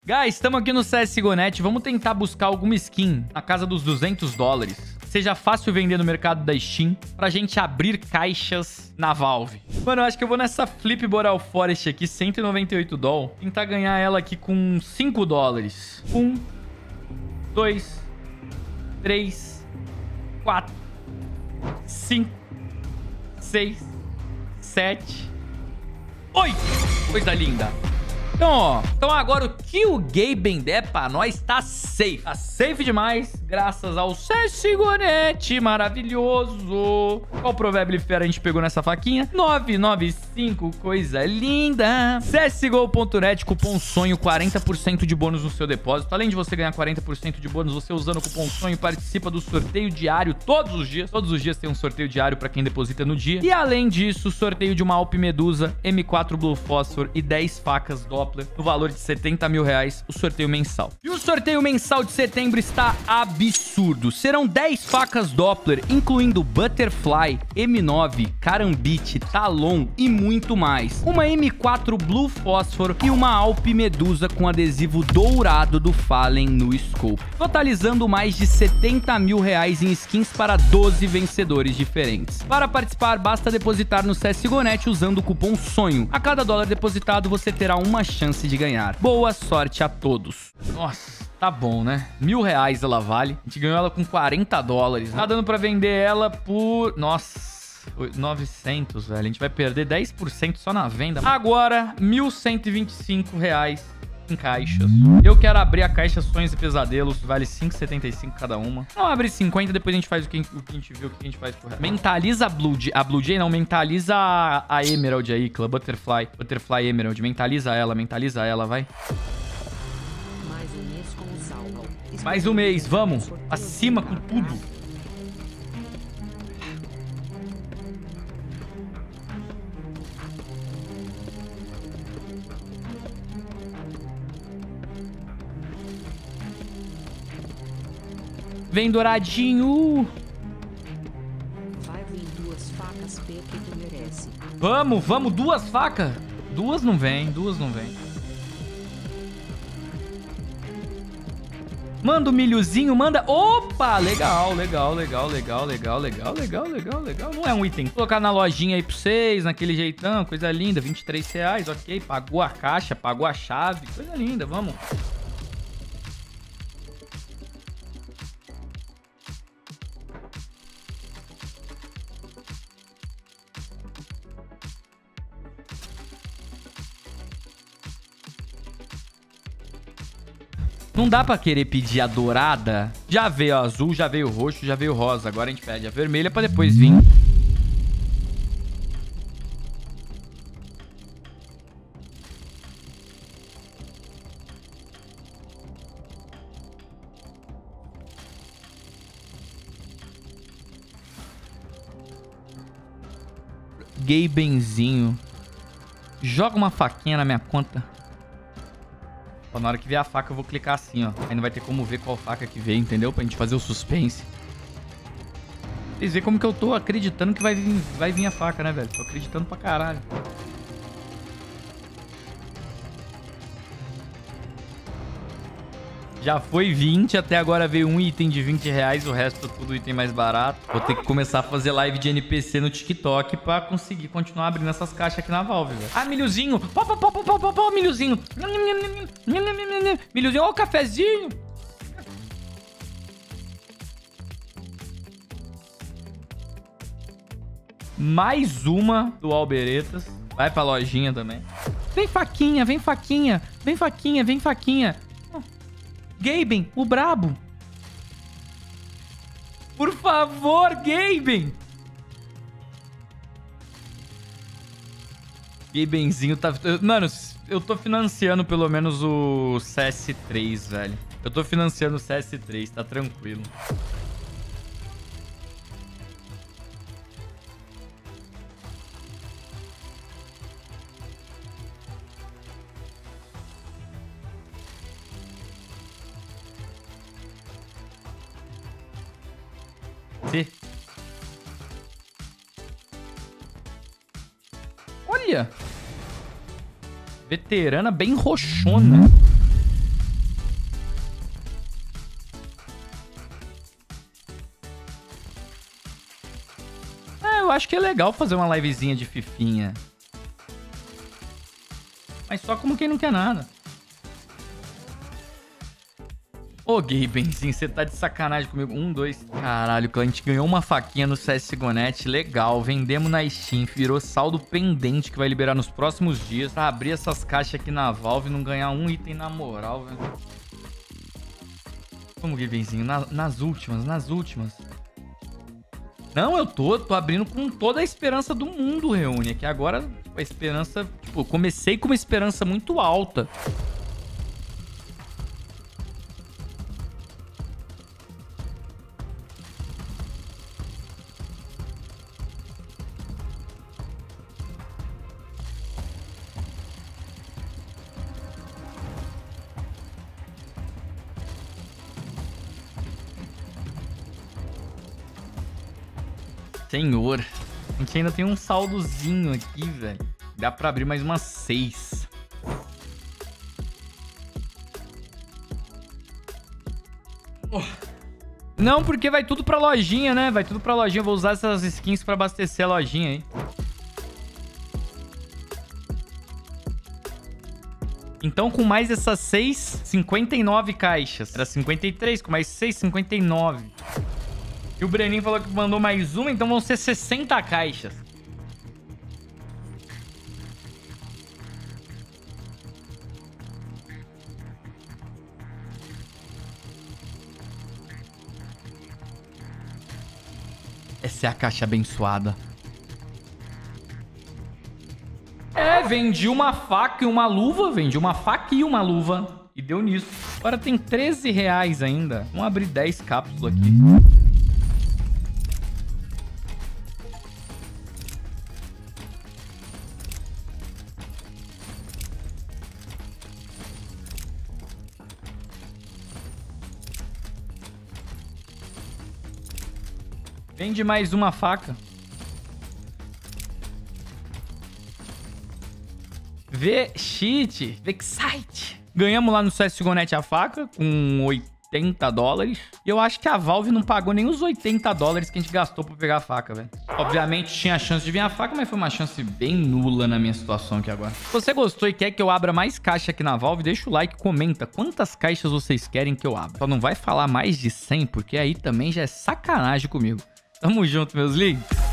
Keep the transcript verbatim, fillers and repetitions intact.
Guys, estamos aqui no C S G O ponto net. Vamos tentar buscar alguma skin na casa dos duzentos dólares. Seja fácil vender no mercado da Steam pra gente abrir caixas na Valve. Mano, eu acho que eu vou nessa Flip Boreal Forest aqui, cento e noventa e oito dólares. Tentar ganhar ela aqui com cinco dólares. Um, dois, três, quatro, cinco, seis, sete, oito. Coisa linda. Então, ó, então agora o que o Gaben der pra nós tá safe. Tá safe demais, graças ao C S G O ponto net, maravilhoso. Qual Provérbio Fera a gente pegou nessa faquinha? nove nove cinco, coisa linda. C S G O ponto net, cupom sonho, quarenta por cento de bônus no seu depósito. Além de você ganhar quarenta por cento de bônus, você usando o cupom sonho participa do sorteio diário todos os dias. Todos os dias tem um sorteio diário pra quem deposita no dia. E além disso, sorteio de uma Alp Medusa, M quatro Blue Phosphor e dez facas Doppler no valor de setenta mil reais, o sorteio mensal. E o sorteio mensal de setembro está absurdo. Serão dez facas Doppler, incluindo Butterfly, M nove, Karambit, Talon e muito mais. Uma M quatro Blue Phosphor e uma Alp Medusa com adesivo dourado do Fallen no Scope. Totalizando mais de setenta mil reais em skins para doze vencedores diferentes. Para participar, basta depositar no C S G O ponto net usando o cupom sonho. A cada dólar depositado, você terá uma chance de ganhar. Boa sorte a todos. Nossa, tá bom, né? Mil reais ela vale. A gente ganhou ela com quarenta dólares. Tá dando pra vender ela por... Nossa... novecentos, velho. A gente vai perder dez por cento só na venda. Agora, mil cento e vinte e cinco reais em caixas. Eu quero abrir a caixa Sonhos e Pesadelos. Vale cinco e setenta e cinco cada uma. Não, abre cinquenta, depois a gente faz o que, o que a gente viu, o que a gente faz por resto. Mentaliza a Blue Jay. A Blue Jay não, mentaliza a, a Emerald aí, Club Butterfly. Butterfly Emerald. Mentaliza ela, mentaliza ela, vai. Mais um mês com o salvo. Mais um mês, vamos. Acima com tudo. Vem douradinho. Vai vir duas facas P que tu merece. Vamos, vamos. Duas facas. Duas não vem, duas não vem. Manda o milhozinho, manda... Opa, legal, legal, legal, legal, legal, legal, legal, legal, legal. Não é um item. Vou colocar na lojinha aí pra vocês, naquele jeitão, coisa linda. vinte e três reais, ok. Pagou a caixa, pagou a chave. Coisa linda, vamos. Não dá pra querer pedir a dourada. Já veio a azul, já veio o roxo, já veio o rosa. Agora a gente pede a vermelha pra depois vir. Gabenzinho. Joga uma faquinha na minha conta. Na hora que vier a faca, eu vou clicar assim, ó. Aí não vai ter como ver qual faca que veio, entendeu? Pra gente fazer o suspense. Vocês veem como que eu tô acreditando que vai vir, vai vir a faca, né, velho? Tô acreditando pra caralho. Já foi vinte, até agora veio um item de vinte reais, o resto tudo item mais barato. Vou ter que começar a fazer live de N P C no TikTok pra conseguir continuar abrindo essas caixas aqui na Valve, velho. Ah, milhozinho! Pó, pó, pó, pó, pó, pó, pó, milhozinho! Milhozinho, ó o cafezinho! Mais uma do Alberetas. Vai pra lojinha também. Vem faquinha, vem faquinha, vem faquinha, vem faquinha. Gaben, o brabo. Por favor, Gaben. Gabenzinho tá... Mano, eu tô financiando pelo menos o C S três, velho. Eu tô financiando o C S três, tá tranquilo. Olha! Veterana bem roxona. acho que é legal fazer uma livezinha de fifinha. Mas só como quem não quer nada. Ô, Gabenzinho, você tá de sacanagem comigo. Um, dois... Caralho, a gente ganhou uma faquinha no C S G O Net. Legal, vendemos na Steam. Virou saldo pendente que vai liberar nos próximos dias. Pra abrir essas caixas aqui na Valve e não ganhar um item na moral, velho. Vamos, Gabenzinho, na, nas últimas, nas últimas. Não, eu tô, tô abrindo com toda a esperança do mundo, Reúne. Aqui agora a esperança... Tipo, eu comecei com uma esperança muito alta. Senhor, a gente ainda tem um saldozinho aqui, velho. Dá pra abrir mais umas seis. Oh. Não, porque vai tudo pra lojinha, né? Vai tudo pra lojinha. Eu vou usar essas skins pra abastecer a lojinha aí. Então, com mais essas seis, cinquenta e nove caixas. Era cinquenta e três, com mais seis, cinquenta e nove. E o Breninho falou que mandou mais uma, então vão ser sessenta caixas. Essa é a caixa abençoada. É, vendi uma faca e uma luva. Vendi uma faca e uma luva. E deu nisso. Agora tem treze reais ainda. Vamos abrir dez cápsulas aqui. Vende mais uma faca. V-Cheat. Vexite. Ganhamos lá no C S G O Net a faca com oitenta dólares. E eu acho que a Valve não pagou nem os oitenta dólares que a gente gastou pra pegar a faca, velho. Obviamente tinha a chance de vir a faca, mas foi uma chance bem nula na minha situação aqui agora. Se você gostou e quer que eu abra mais caixa aqui na Valve, deixa o like, comenta quantas caixas vocês querem que eu abra. Só não vai falar mais de cem, porque aí também já é sacanagem comigo. Tamo junto, meus links.